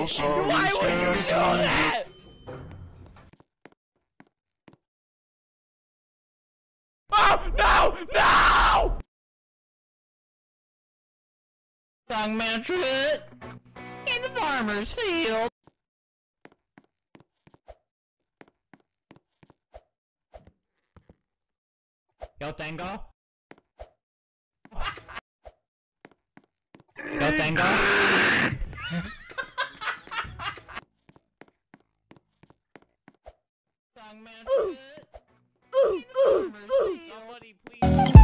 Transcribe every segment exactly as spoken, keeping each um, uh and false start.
Why would you do that? Oh, no! No! Young man trip in the farmer's field. Yo tengo. Yo tengo. Young man trip in the farmer's field. Somebody please.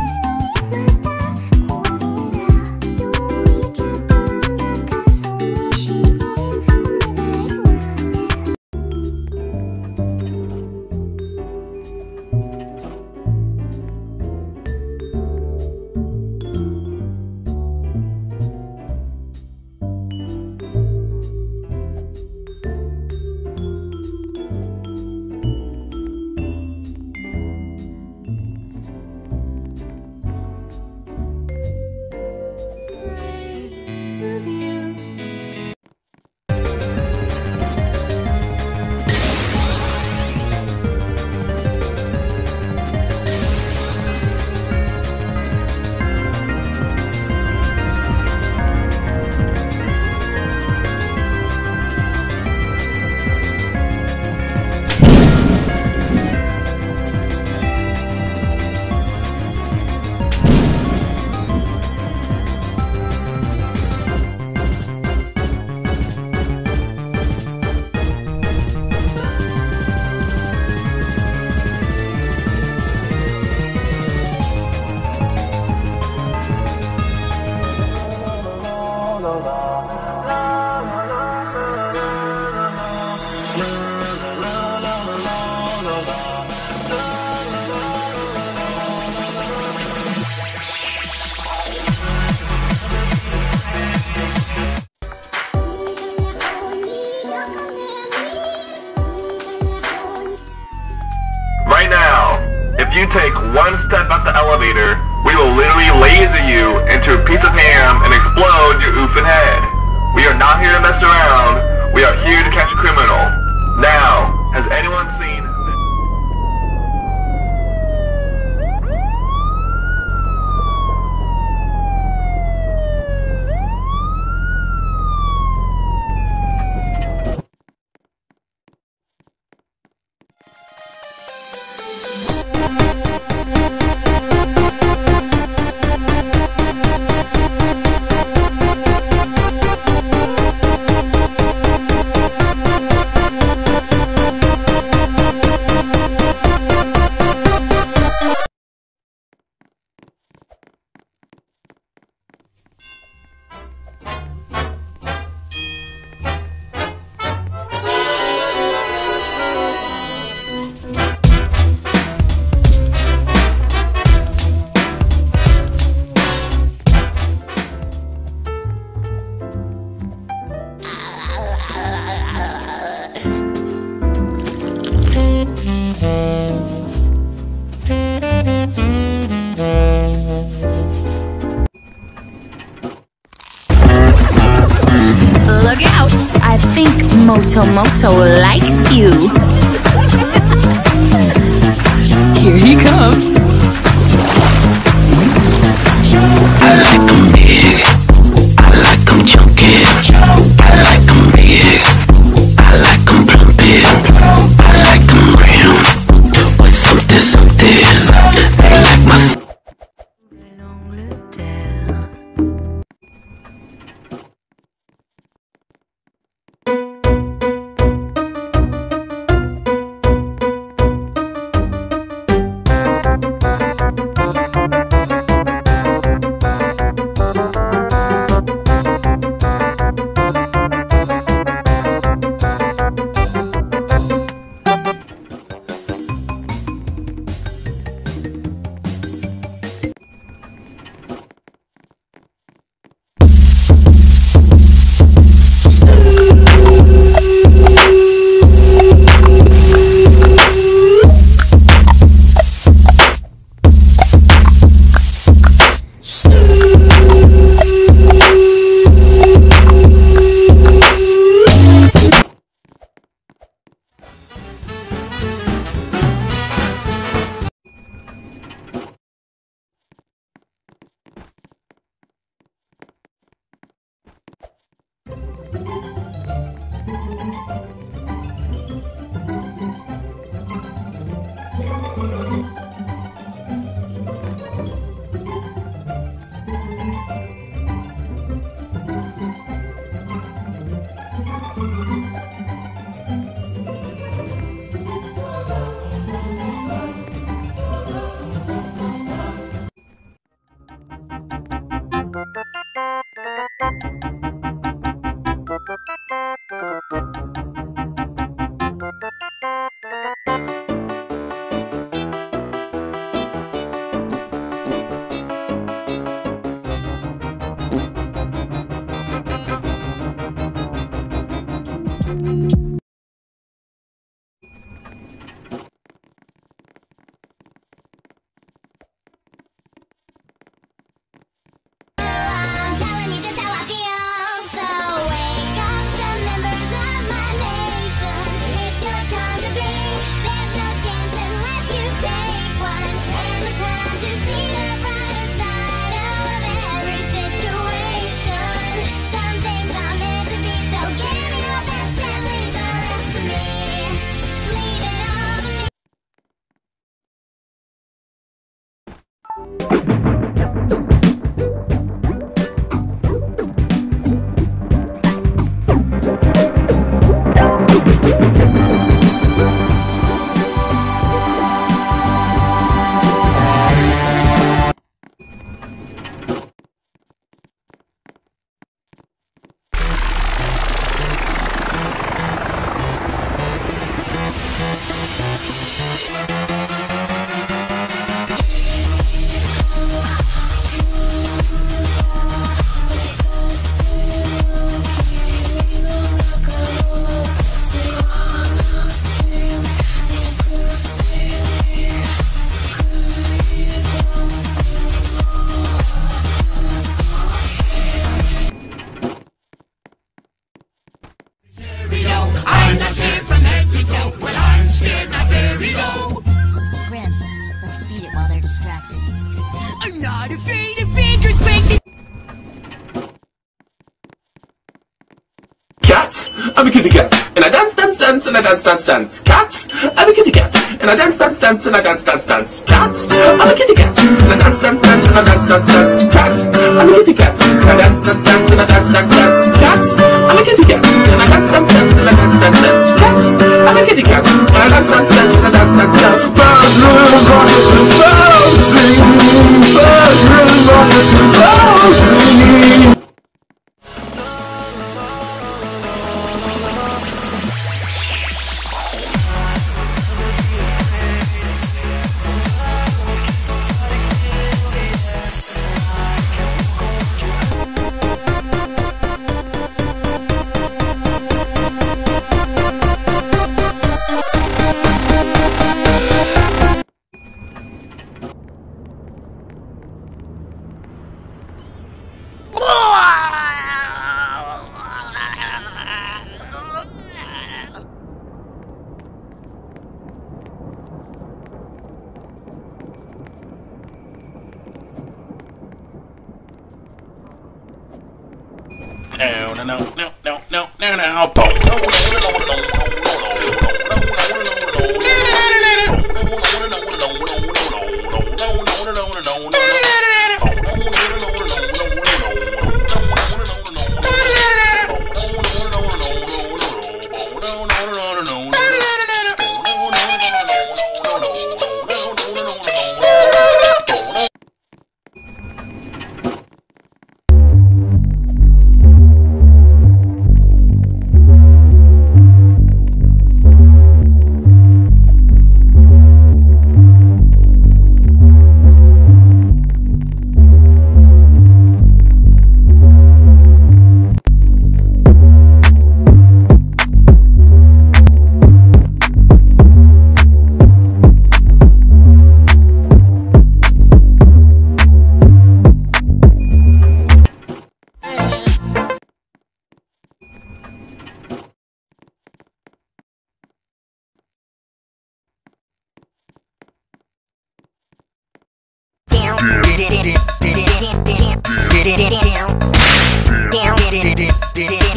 Right now, if you take one step up the elevator, we will literally laser you into a piece of ham and explode your oofing head. We are not here to mess around. We are here to catch a criminal. Now, has anyone seen... Look out! I think Moto Moto likes you. Here he comes. I like 'em big, I like 'em chunky, I like 'em big, I like 'em plumpy, I like 'em round, with something something, they like my... cat, I'm a kitty cat, and I dance, dance, dance, and I dance, dance, dance. Cat, I'm a kitty cat, and I dance, dance, dance, and I dance, dance, dance. Cat, I'm a kitty cat, and I dance, dance, dance, and I dance, dance, dance. Cat, I'm a kitty cat, and I dance, dance, dance, and I dance, dance, dance. Cat, I'm a kitty cat, and I dance, dance, dance, and I dance, dance, dance. Cat, I'm a kitty cat, and I dance, dance, dance, and I dance, dance, dance. Birds really wanted to birds sing, birds really wanted to birds sing. No, no, no, no, no, no, no, no, no,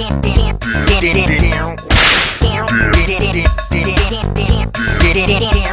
Down.